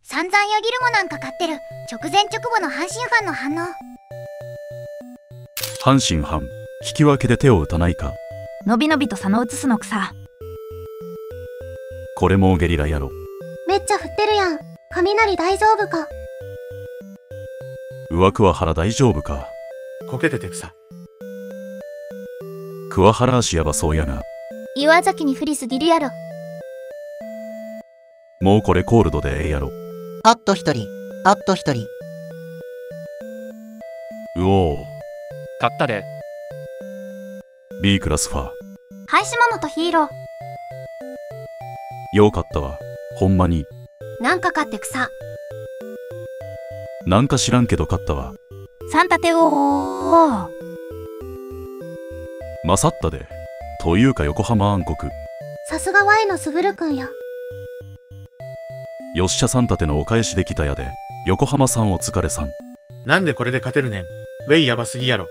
散々よぎるもなんか買ってる。直前直後の阪神ファンの反応。 阪神ファン、引き分けで手を打たないか。 のびのびと佐野移すのくさ。 これもゲリラやろ。 めっちゃ降ってるやん。雷大丈夫か。 上桑原大丈夫か。 こけてて草。 桑原足やばそうやな。 岩崎に降りすぎるやろ。 もうこれコールドでええやろ。 あっと一人、あっと一人。 うおー。 買ったで。 B クラスファー。 はい島本ヒーロー。 ようかったわ。ほんまに。 なんか買って草。 なんか知らんけど買ったわ。 サンタテオー。 勝ったで。というか横浜暗黒。 さすが Y のすぐるくんや。 よっしゃさんたてのお返しできたやで。横浜さんお疲れさん。 なんでこれで勝てるねん。ウェイやばすぎやろ。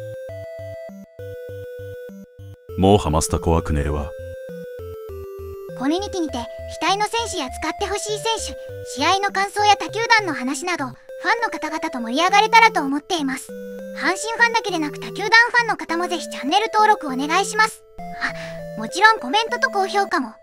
もうハマスタ怖くねえわ。 コミュニティにて期待の選手や使ってほしい選手、試合の感想や他球団の話など、ファンの方々と盛り上がれたらと思っています。阪神ファンだけでなく他球団ファンの方もぜひチャンネル登録お願いします。もちろんコメントと高評価も。